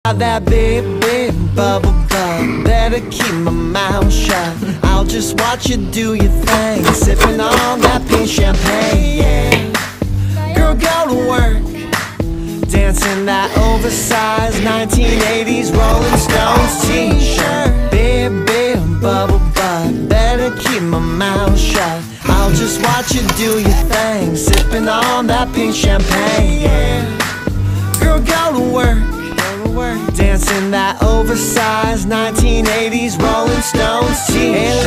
That big, big bubble butt, better keep my mouth shut. I'll just watch you do your thing, sipping on that pink champagne, yeah. Girl, go to work, dancing that oversized 1980s Rolling Stones t-shirt. Big, big bubble butt, better keep my mouth shut. I'll just watch you do your thing, sipping on that pink champagne, yeah. Girl, go to work, dancing that oversized 1980s Rolling Stones t-shirt.